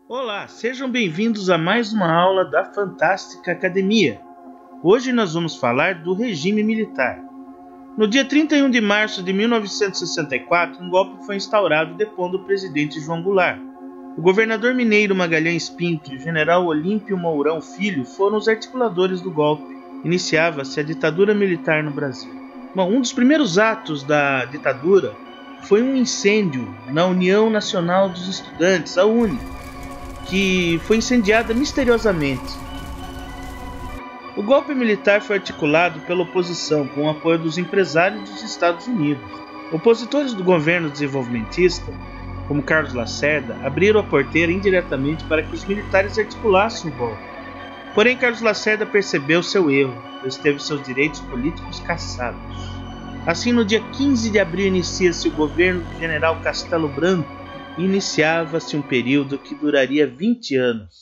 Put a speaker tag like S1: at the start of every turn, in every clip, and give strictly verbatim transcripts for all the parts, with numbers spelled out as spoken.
S1: Olá, sejam bem-vindos a mais uma aula da Fantástica Academia. Hoje nós vamos falar do regime militar. No dia trinta e um de março de mil novecentos e sessenta e quatro, um golpe foi instaurado depondo o presidente João Goulart. O governador mineiro Magalhães Pinto e o general Olímpio Mourão Filho foram os articuladores do golpe. Iniciava-se a ditadura militar no Brasil. Bom, um dos primeiros atos da ditadura foi um incêndio na União Nacional dos Estudantes, a U N E, que foi incendiada misteriosamente. O golpe militar foi articulado pela oposição com o apoio dos empresários dos Estados Unidos. Opositores do governo desenvolvimentista, como Carlos Lacerda, abriram a porteira indiretamente para que os militares articulassem o golpe. Porém, Carlos Lacerda percebeu seu erro, pois teve seus direitos políticos cassados. Assim, no dia quinze de abril inicia-se o governo do general Castelo Branco. Iniciava-se um período que duraria vinte anos.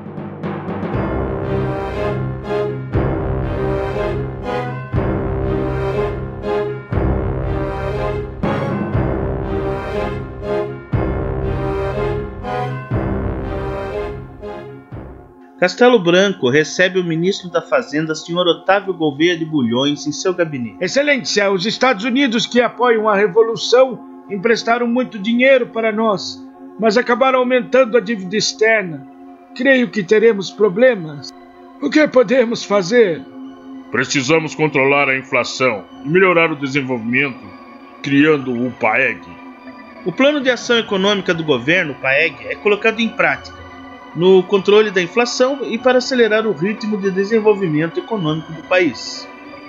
S1: Castelo Branco recebe o ministro da Fazenda, senhor Otávio Gouveia de Bulhões, em seu gabinete.
S2: Excelência, os Estados Unidos, que apoiam a Revolução, emprestaram muito dinheiro para nós, mas acabaram aumentando a dívida externa. Creio que teremos problemas. O que podemos fazer?
S3: Precisamos controlar a inflação e melhorar o desenvolvimento, criando o PAEG.
S1: O Plano de Ação Econômica do Governo, o PAEG, é colocado em prática no controle da inflação e para acelerar o ritmo de desenvolvimento econômico do país.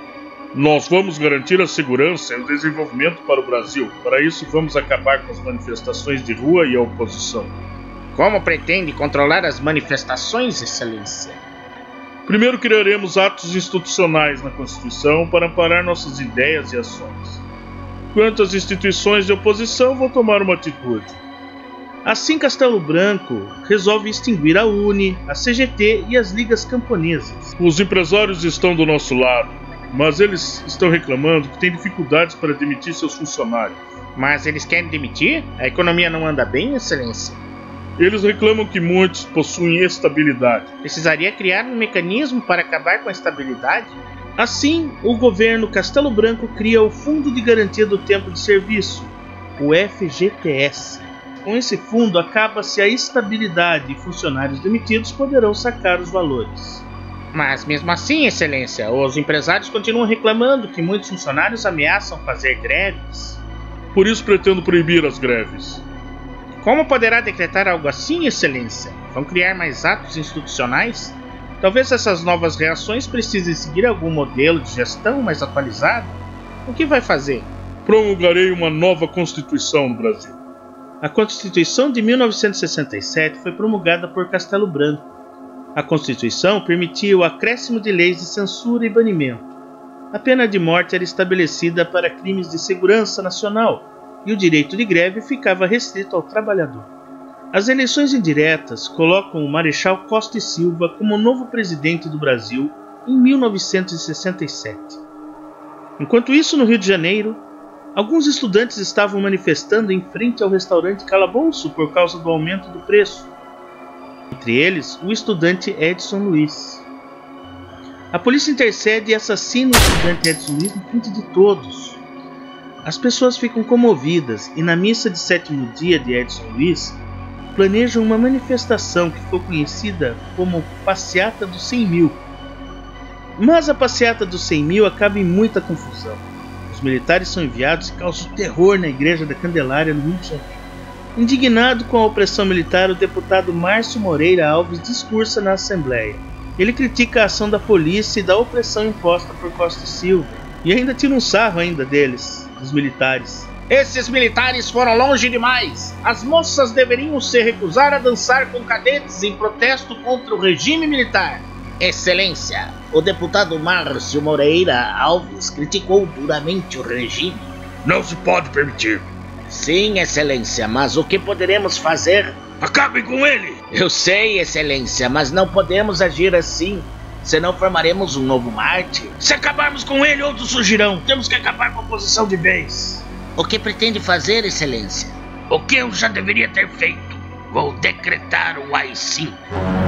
S3: Nós vamos garantir a segurança e o desenvolvimento para o Brasil. Para isso, vamos acabar com as manifestações de rua e a oposição.
S4: Como pretende controlar as manifestações, Excelência?
S3: Primeiro, criaremos atos institucionais na Constituição para amparar nossas ideias e ações. Quanto às instituições de oposição, vou tomar uma atitude.
S1: Assim, Castelo Branco resolve extinguir a U N E, a C G T e as ligas camponesas.
S3: Os empresários estão do nosso lado, mas eles estão reclamando que têm dificuldades para demitir seus funcionários.
S4: Mas eles querem demitir? A economia não anda bem, Excelência?
S3: Eles reclamam que muitos possuem estabilidade.
S4: Precisaria criar um mecanismo para acabar com a estabilidade?
S1: Assim, o governo Castelo Branco cria o Fundo de Garantia do Tempo de Serviço, o F G T S. Com esse fundo, acaba-se a estabilidade e funcionários demitidos poderão sacar os valores.
S4: Mas mesmo assim, Excelência, os empresários continuam reclamando que muitos funcionários ameaçam fazer greves.
S3: Por isso pretendo proibir as greves.
S4: Como poderá decretar algo assim, Excelência? Vão criar mais atos institucionais? Talvez essas novas reações precisem seguir algum modelo de gestão mais atualizado? O que vai fazer?
S3: Promulgarei uma nova Constituição no Brasil.
S1: A Constituição de mil novecentos e sessenta e sete foi promulgada por Castelo Branco. A Constituição permitia o acréscimo de leis de censura e banimento. A pena de morte era estabelecida para crimes de segurança nacional e o direito de greve ficava restrito ao trabalhador. As eleições indiretas colocam o Marechal Costa e Silva como novo presidente do Brasil em mil novecentos e sessenta e sete. Enquanto isso, no Rio de Janeiro, alguns estudantes estavam manifestando em frente ao restaurante Calabouço por causa do aumento do preço. Entre eles, o estudante Edson Luiz. A polícia intercede e assassina o estudante Edson Luiz na frente de todos. As pessoas ficam comovidas e na missa de sétimo dia de Edson Luiz planejam uma manifestação que ficou conhecida como Passeata dos cem mil. Mas a Passeata dos cem mil acaba em muita confusão. Os militares são enviados e causam terror na Igreja da Candelária, no Rio de Janeiro. Indignado com a opressão militar, o deputado Márcio Moreira Alves discursa na Assembleia. Ele critica a ação da polícia e da opressão imposta por Costa e Silva, e ainda tira um sarro ainda deles, dos militares.
S4: Esses militares foram longe demais. As moças deveriam se recusar a dançar com cadetes em protesto contra o regime militar. Excelência, o deputado Márcio Moreira Alves criticou duramente o regime.
S3: Não se pode permitir.
S4: Sim, Excelência, mas o que poderemos fazer?
S3: Acabem com ele!
S4: Eu sei, Excelência, mas não podemos agir assim, senão formaremos um novo Marte.
S2: Se acabarmos com ele, outros surgirão. Temos que acabar com a oposição de vez.
S4: O que pretende fazer, Excelência?
S2: O que eu já deveria ter feito.
S4: Vou decretar o A I cinco.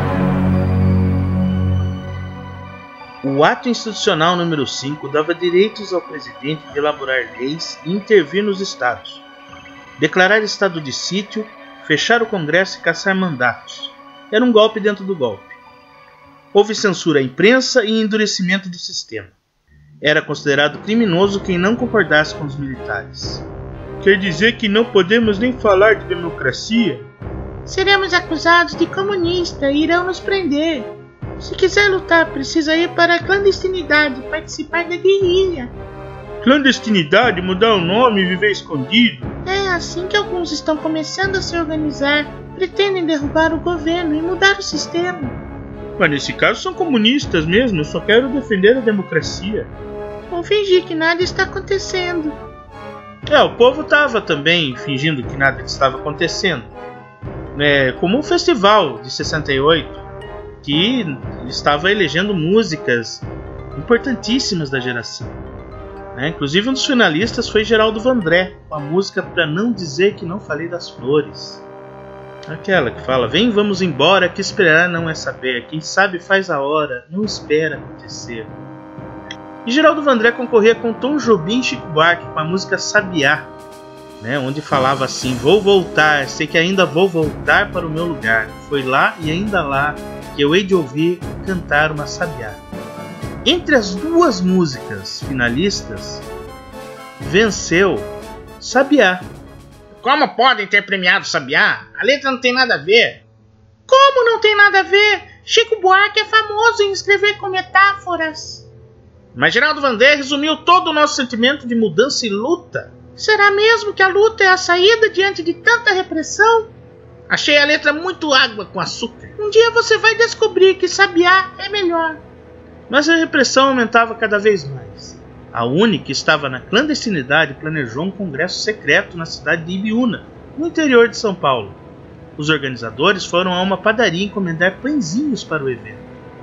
S1: O ato institucional número cinco dava direitos ao presidente de elaborar leis e intervir nos estados, declarar estado de sítio, fechar o Congresso e caçar mandatos. Era um golpe dentro do golpe. Houve censura à imprensa e endurecimento do sistema. Era considerado criminoso quem não concordasse com os militares.
S3: Quer dizer que não podemos nem falar de democracia?
S5: Seremos acusados de comunista e irão nos prender. Se quiser lutar, precisa ir para a clandestinidade e participar da guerrilha.
S3: Clandestinidade? Mudar o nome e viver escondido?
S5: É assim que alguns estão começando a se organizar. Pretendem derrubar o governo e mudar o sistema.
S3: Mas nesse caso são comunistas mesmo, eu só quero defender a democracia.
S5: Vão fingir que nada está acontecendo.
S1: É, o povo estava também fingindo que nada estava acontecendo. É, como o festival de sessenta e oito, que estava elegendo músicas importantíssimas da geração. Né? Inclusive um dos finalistas foi Geraldo Vandré, com a música Pra Não Dizer Que Não Falei das Flores. Aquela que fala, vem, vamos embora, que esperar não é saber, quem sabe faz a hora, não espera acontecer. E Geraldo Vandré concorria com Tom Jobim e Chico Buarque com a música Sabiá, né, onde falava assim, vou voltar, sei que ainda vou voltar para o meu lugar, foi lá e ainda lá que eu hei de ouvir cantar uma sabiá. Entre as duas músicas finalistas, venceu Sabiá.
S4: Como podem ter premiado Sabiá? A letra não tem nada a ver.
S5: Como não tem nada a ver? Chico Buarque é famoso em escrever com metáforas.
S4: Mas Geraldo Vandré resumiu todo o nosso sentimento de mudança e luta.
S5: Será mesmo que a luta é a saída diante de tanta repressão?
S4: Achei a letra muito água com açúcar.
S5: Um dia você vai descobrir que Sabiá é melhor.
S1: Mas a repressão aumentava cada vez mais. A U N E, que estava na clandestinidade, planejou um congresso secreto na cidade de Ibiúna, no interior de São Paulo. Os organizadores foram a uma padaria encomendar pãezinhos para o evento.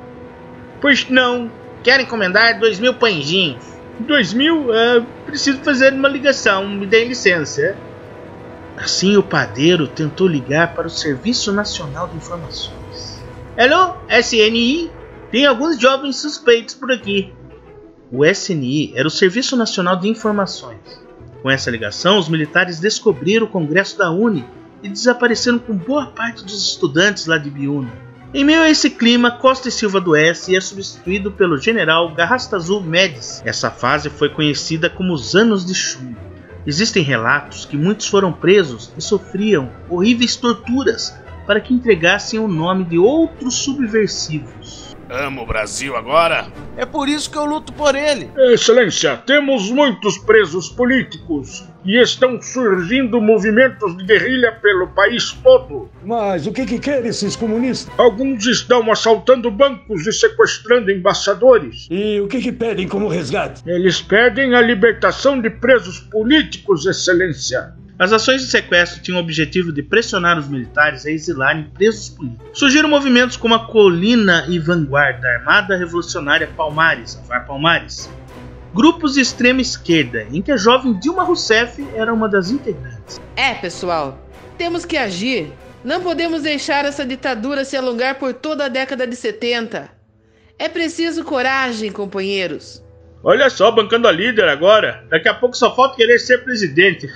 S4: Pois não, quero encomendar dois mil pãezinhos.
S3: Dois mil? É, preciso fazer uma ligação, me dê licença.
S1: Assim o padeiro tentou ligar para o Serviço Nacional de Informações.
S3: Alô, S N I? Tem alguns jovens suspeitos por aqui.
S1: O S N I era o Serviço Nacional de Informações. Com essa ligação, os militares descobriram o Congresso da U N E e desapareceram com boa parte dos estudantes lá de Ibiúna. Em meio a esse clima, Costa e Silva do S é substituído pelo general Garrastazu Médici. Essa fase foi conhecida como os Anos de Chumbo. Existem relatos que muitos foram presos e sofriam horríveis torturas para que entregassem o nome de outros subversivos.
S6: Amo o Brasil agora. É por isso que eu luto por ele.
S2: Excelência, temos muitos presos políticos e estão surgindo movimentos de guerrilha pelo país todo.
S7: Mas o que que querem esses comunistas?
S2: Alguns estão assaltando bancos e sequestrando embaixadores.
S7: E o que que pedem como resgate?
S2: Eles pedem a libertação de presos políticos, Excelência.
S1: As ações de sequestro tinham o objetivo de pressionar os militares a exilarem presos políticos. Surgiram movimentos como a Colina e Vanguarda, a Armada Revolucionária Palmares, a VAR Palmares. Grupos de extrema esquerda, em que a jovem Dilma Rousseff era uma das integrantes.
S8: É, pessoal, temos que agir. Não podemos deixar essa ditadura se alongar por toda a década de setenta. É preciso coragem, companheiros.
S3: Olha só, bancando a líder agora. Daqui a pouco só falta querer ser presidente.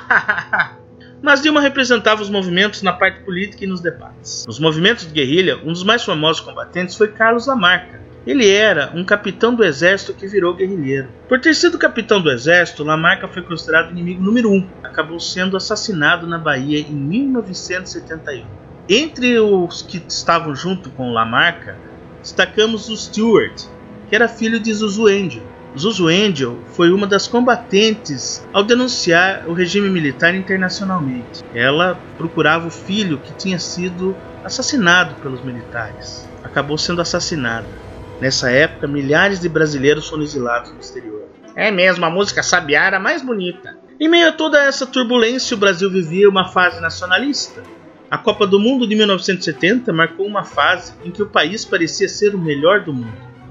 S1: Mas Dilma representava os movimentos na parte política e nos debates. Nos movimentos de guerrilha, um dos mais famosos combatentes foi Carlos Lamarca. Ele era um capitão do exército que virou guerrilheiro. Por ter sido capitão do exército, Lamarca foi considerado o inimigo número um. Acabou sendo assassinado na Bahia em mil novecentos e setenta e um. Entre os que estavam junto com Lamarca, destacamos o Stuart, que era filho de Zuzu Angel. Zuzu Angel foi uma das combatentes ao denunciar o regime militar internacionalmente. Ela procurava o filho que tinha sido assassinado pelos militares. Acabou sendo assassinada. Nessa época, milhares de brasileiros foram exilados no exterior.
S4: É mesmo, a música Sabiá era mais bonita.
S1: Em meio a toda essa turbulência, o Brasil vivia uma fase nacionalista. A Copa do Mundo de mil novecentos e setenta marcou uma fase em que o país parecia ser o melhor do mundo.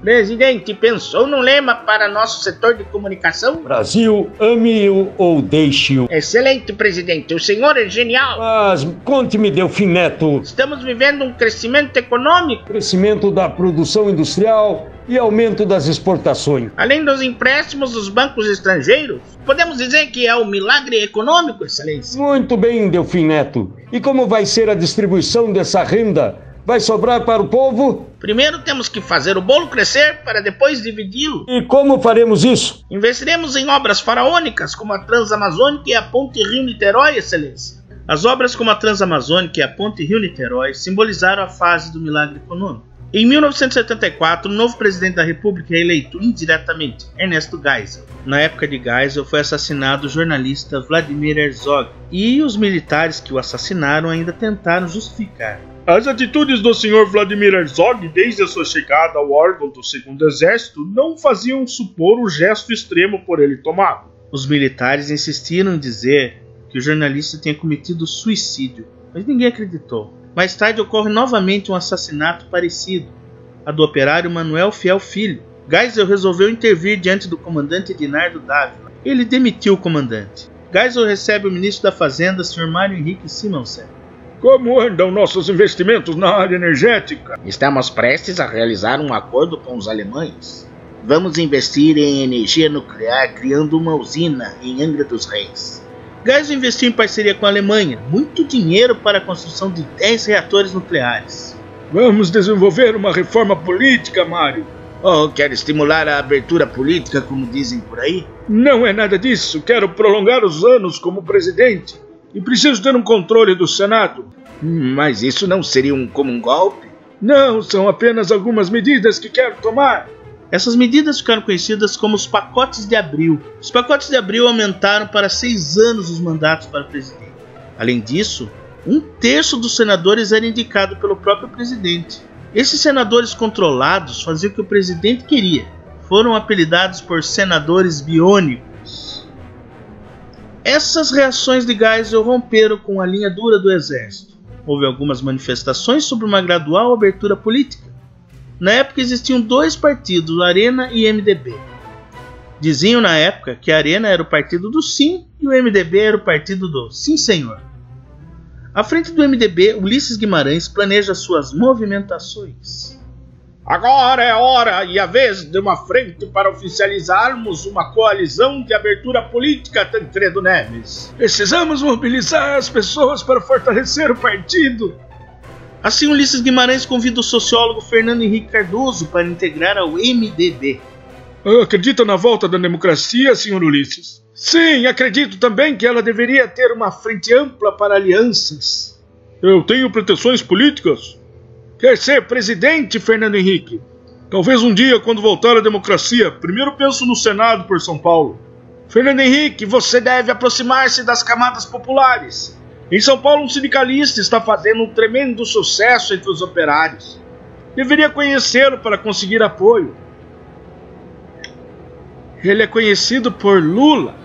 S4: Presidente, pensou num lema para nosso setor de comunicação?
S7: Brasil, ame-o ou deixe-o.
S4: Excelente, presidente. O senhor é genial.
S7: Mas conte-me, Delfim Neto.
S4: Estamos vivendo um crescimento econômico.
S7: Crescimento da produção industrial e aumento das exportações.
S4: Além dos empréstimos dos bancos estrangeiros, podemos dizer que é um milagre econômico, excelência.
S7: Muito bem, Delfim Neto. E como vai ser a distribuição dessa renda? Vai sobrar para o povo?
S4: Primeiro temos que fazer o bolo crescer para depois dividi-lo.
S7: E como faremos isso?
S4: Investiremos em obras faraônicas como a Transamazônica e a Ponte Rio-Niterói, excelência.
S1: As obras como a Transamazônica e a Ponte Rio-Niterói simbolizaram a fase do milagre econômico. Em mil novecentos e setenta e quatro, o novo presidente da República é eleito indiretamente, Ernesto Geisel. Na época de Geisel foi assassinado o jornalista Vladimir Herzog, e os militares que o assassinaram ainda tentaram justificar.
S3: As atitudes do senhor Vladimir Herzog, desde a sua chegada ao órgão do Segundo Exército, não faziam supor o gesto extremo por ele tomado.
S1: Os militares insistiram em dizer que o jornalista tinha cometido suicídio, mas ninguém acreditou. Mais tarde ocorre novamente um assassinato parecido, a do operário Manuel Fiel Filho. Geisel resolveu intervir diante do comandante Edinardo Dávila. Ele demitiu o comandante. Geisel recebe o ministro da Fazenda, senhor Mário Henrique Simonsen.
S2: Como andam nossos investimentos na área energética?
S4: Estamos prestes a realizar um acordo com os alemães. Vamos investir em energia nuclear, criando uma usina em Angra dos Reis.
S1: Geisel investiu em parceria com a Alemanha, muito dinheiro para a construção de dez reatores nucleares.
S2: Vamos desenvolver uma reforma política, Mário.
S4: Oh, quer estimular a abertura política, como dizem por aí?
S2: Não é nada disso. Quero prolongar os anos como presidente. E preciso ter um controle do Senado.
S4: Mas isso não seria um, como um golpe?
S2: Não, são apenas algumas medidas que quero tomar.
S1: Essas medidas ficaram conhecidas como os pacotes de abril. Os pacotes de abril aumentaram para seis anos os mandatos para o presidente. Além disso, um terço dos senadores era indicado pelo próprio presidente. Esses senadores controlados faziam o que o presidente queria. Foram apelidados por senadores biônicos. Essas reações de Geisel romperam com a linha dura do exército. Houve algumas manifestações sobre uma gradual abertura política. Na época existiam dois partidos, Arena e M D B. Diziam na época que a Arena era o partido do sim e o M D B era o partido do sim senhor. À frente do M D B, Ulisses Guimarães planeja suas movimentações.
S4: Agora é hora e a vez de uma frente para oficializarmos uma coalizão de abertura política, Tancredo Neves.
S2: Precisamos mobilizar as pessoas para fortalecer o partido.
S1: Assim, Ulisses Guimarães convida o sociólogo Fernando Henrique Cardoso para integrar ao M D B.
S2: Acredita na volta da democracia, senhor Ulisses? Sim, acredito também que ela deveria ter uma frente ampla para alianças.
S3: Eu tenho pretensões políticas.
S2: Quer ser presidente, Fernando Henrique?
S3: Talvez um dia, quando voltar a democracia. Primeiro penso no Senado por São Paulo.
S2: Fernando Henrique, você deve aproximar-se das camadas populares. Em São Paulo, um sindicalista está fazendo um tremendo sucesso entre os operários. Deveria conhecê-lo para conseguir apoio. Ele é conhecido por Lula.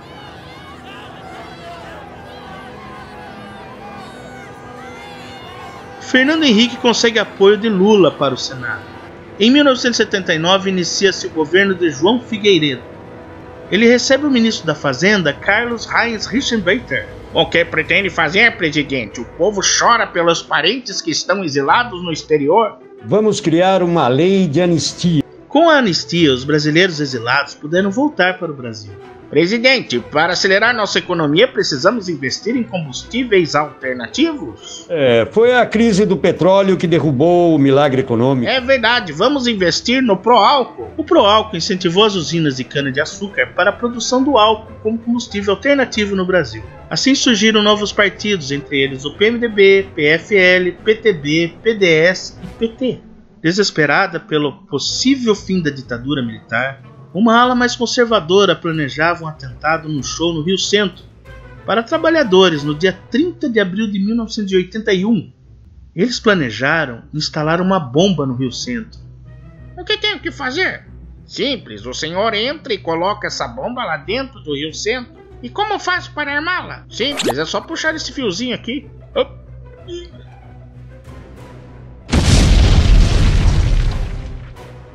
S1: Fernando Henrique consegue apoio de Lula para o Senado. Em mil novecentos e setenta e nove inicia-se o governo de João Figueiredo. Ele recebe o ministro da Fazenda, Carlos Heinz Richtbeiter.
S4: O que pretende fazer, presidente? O povo chora pelos parentes que estão exilados no exterior?
S7: Vamos criar uma lei de anistia.
S1: Com a anistia, os brasileiros exilados puderam voltar para o Brasil.
S4: Presidente, para acelerar nossa economia, precisamos investir em combustíveis alternativos?
S7: É, foi a crise do petróleo que derrubou o milagre econômico.
S4: É verdade, vamos investir no Proálcool.
S1: O Proálcool incentivou as usinas de cana-de-açúcar para a produção do álcool como combustível alternativo no Brasil. Assim surgiram novos partidos, entre eles o P M D B, P F L, P T B, P D S e P T. Desesperada pelo possível fim da ditadura militar, uma ala mais conservadora planejava um atentado num show no Rio Centro para trabalhadores no dia trinta de abril de mil novecentos e oitenta e um. Eles planejaram instalar uma bomba no Rio Centro.
S4: O que tenho que fazer? Simples, o senhor entra e coloca essa bomba lá dentro do Rio Centro. E como faço para armá-la? Simples, é só puxar esse fiozinho aqui. Op.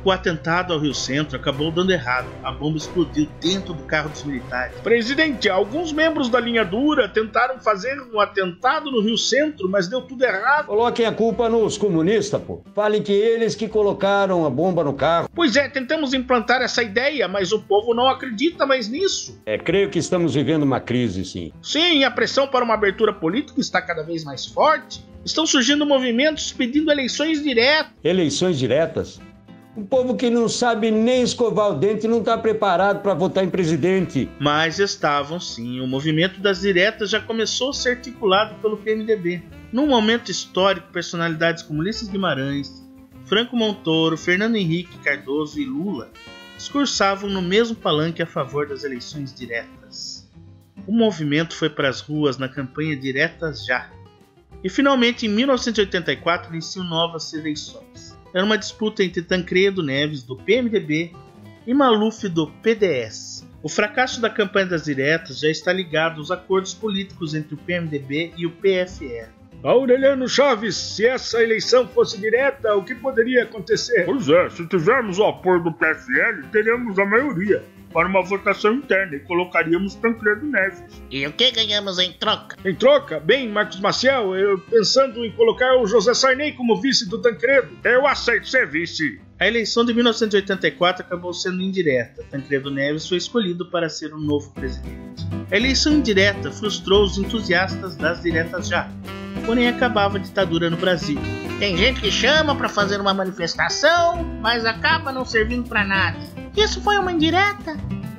S1: O atentado ao Rio Centro acabou dando errado. A bomba explodiu dentro do carro dos militares.
S2: Presidente, alguns membros da linha dura tentaram fazer um atentado no Rio Centro, mas deu tudo errado.
S7: Coloquem a culpa nos comunistas, pô. Falem que eles que colocaram a bomba no carro.
S2: Pois é, tentamos implantar essa ideia, mas o povo não acredita mais nisso.
S7: É, creio que estamos vivendo uma crise, sim.
S2: Sim, a pressão para uma abertura política está cada vez mais forte. Estão surgindo movimentos pedindo eleições diretas.
S7: Eleições diretas? O povo que não sabe nem escovar o dente não está preparado para votar em presidente.
S1: Mas estavam sim. O movimento das diretas já começou a ser articulado pelo P M D B. Num momento histórico, personalidades como Ulisses Guimarães, Franco Montoro, Fernando Henrique Cardoso e Lula discursavam no mesmo palanque a favor das eleições diretas. O movimento foi para as ruas na campanha Diretas Já. E finalmente, em mil novecentos e oitenta e quatro, iniciam novas eleições. Era uma disputa entre Tancredo Neves, do P M D B, e Maluf, do P D S. O fracasso da campanha das diretas já está ligado aos acordos políticos entre o P M D B e o P F L.
S2: Aureliano Chaves, se essa eleição fosse direta, o que poderia acontecer?
S3: Pois é, se tivermos o apoio do P F L, teríamos a maioria para uma votação interna e colocaríamos Tancredo Neves.
S4: E o que ganhamos em troca?
S2: Em troca? Bem, Marcos Maciel, eu pensando em colocar o José Sarney como vice do Tancredo.
S3: Eu aceito ser vice.
S1: A eleição de mil novecentos e oitenta e quatro acabou sendo indireta. Tancredo Neves foi escolhido para ser o novo presidente. A eleição indireta frustrou os entusiastas das diretas já, porém acabava a ditadura no Brasil.
S4: Tem gente que chama para fazer uma manifestação, mas acaba não servindo para nada.
S5: Isso foi uma indireta?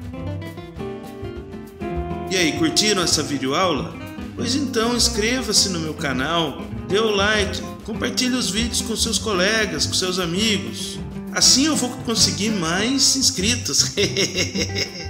S9: E aí, curtiram essa videoaula? Pois então inscreva-se no meu canal, dê o like, compartilhe os vídeos com seus colegas, com seus amigos. Assim eu vou conseguir mais inscritos.